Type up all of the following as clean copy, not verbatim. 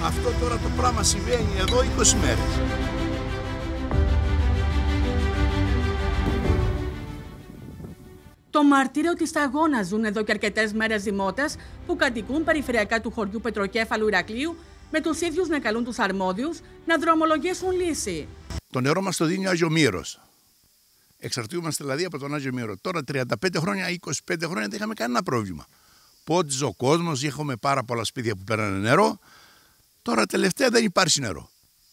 Αυτό τώρα το πράγμα συμβαίνει εδώ 20 μέρες. Το μαρτύριο της σταγόνας ζουν εδώ και αρκετές μέρες δημότες που κατοικούν περιφερειακά του χωριού Πετροκέφαλου Ηρακλείου, με τους ίδιους να καλούν τους αρμόδιους να δρομολογήσουν λύση. Το νερό μας το δίνει ο Άγιο Μύρος. Εξαρτιούμαστε δηλαδή από τον Άγιο Μύρο. Τώρα 35 χρόνια, 25 χρόνια δεν είχαμε κανένα πρόβλημα. Πότιζε ο κόσμος, είχαμε πάρα πολλά σπίτια που παίρνανε νερό. Τώρα τελευταία δεν υπάρχει νερό.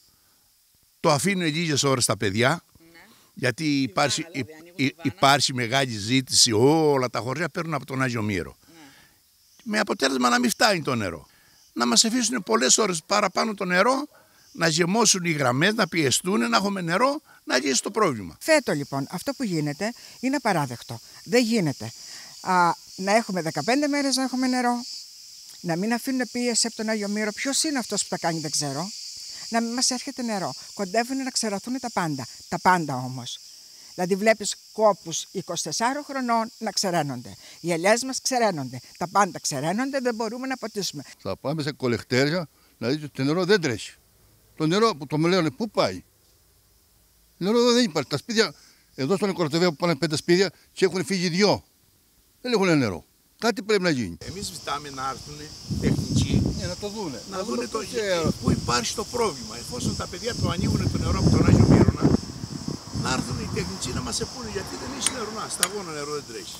Το αφήνουν λίγες ώρες τα παιδιά, γιατί υπάρχει μεγάλη ζήτηση, όλα τα χωριά παίρνουν από τον Άγιο Μύρο. Με αποτέλεσμα να μην φτάνει το νερό. Να μας αφήσουν πολλές ώρες παραπάνω το νερό, να γεμώσουν οι γραμμές, να πιεστούν, να έχουμε νερό, να λύσει το πρόβλημα. Φέτο λοιπόν αυτό που γίνεται είναι απαράδεκτο. Δεν γίνεται να έχουμε 15 μέρες να έχουμε νερό, να μην αφήνουν πίεση από τον Άγιο Μύρο. Ποιος είναι αυτός που τα κάνει δεν ξέρω. Να μην μας έρχεται νερό. Κοντεύουν να ξεραθούν τα πάντα. Τα πάντα όμως. Δηλαδή βλέπεις κόπους 24 χρονών να ξεραίνονται. Οι ελιές μας ξεραίνονται. Τα πάντα ξεραίνονται, δεν μπορούμε να ποτίσουμε. Θα πάμε σε κολεκτέρια να δείτε ότι το νερό δεν τρέχει. Το νερό που το με λένε πού πάει. Νερό εδώ δεν υπάρχει. Τα σπίτια, εδώ στον Κορτεβέα που πάνε 5 σπίτια και έχουν φύγει 2. Δεν έχουν νερό. Κάτι πρέπει να γίνει. Εμείς ζητάμε να έρθουν τεχνικοί να το δούνε. Να δούνε πού υπάρχει το πρόβλημα. Εφόσον τα παιδιά το ανοίγουν το νερό από τον Άγιο Μύρονα, να έρθουν οι τεχνικοί να μας πούνε γιατί δεν έχει νερό. Να, σταγόνα νερό δεν τρέχει.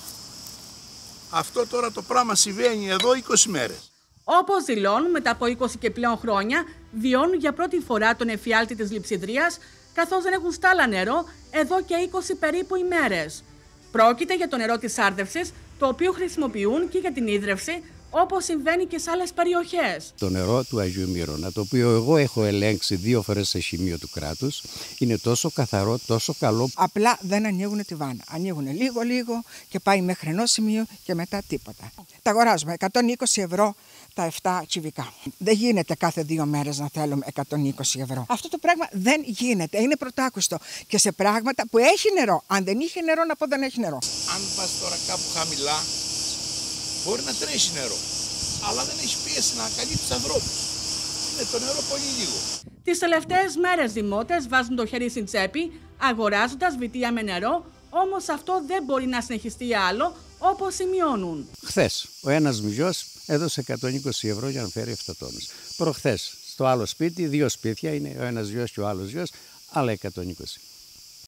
Αυτό τώρα το πράγμα συμβαίνει εδώ 20 μέρες. Όπως δηλώνουν, μετά από 20 και πλέον χρόνια, βιώνουν για πρώτη φορά τον εφιάλτη της Λειψιδρίας, καθώς δεν έχουν στάλα νερό εδώ και 20 περίπου ημέρες. Πρόκειται για το νερό της άρδευσης, το οποίο χρησιμοποιούν και για την ίδρυυση, όπως συμβαίνει και σε άλλες περιοχές. Το νερό του Αγίου Μύρονα, το οποίο εγώ έχω ελέγξει 2 φορές σε σημείο του κράτους, είναι τόσο καθαρό, τόσο καλό. Απλά δεν ανοίγουν τη βάνα. Ανοίγουν λίγο και πάει μέχρι ενός σημείου και μετά τίποτα. Τα αγοράζουμε 120 ευρώ τα 7 κυβικά. Δεν γίνεται κάθε 2 μέρες να θέλουμε 120 ευρώ. Αυτό το πράγμα δεν γίνεται. Είναι πρωτάκουστο. Και σε πράγματα που έχει νερό. Αν δεν είχε νερό, να πω δεν έχει νερό. Αν πας τώρα κάπου χαμηλά, μπορεί να τρέχει νερό. Αλλά δεν έχει πίεση να καλύψει τους ανθρώπους. Είναι το νερό πολύ λίγο. Τις τελευταίες μέρες δημότες βάζουν το χέρι στην τσέπη, αγοράζοντας βιτία με νερό, όμως αυτό δεν μπορεί να συνεχιστεί άλλο, όπως σημειώνουν. Χθες, ο ένας μηζιός έδωσε 120 ευρώ για να φέρει 7 τόνους. Προχθές, στο άλλο σπίτι, 2 σπίτια είναι, ο ένας γιος και ο άλλος γιος, άλλα 120.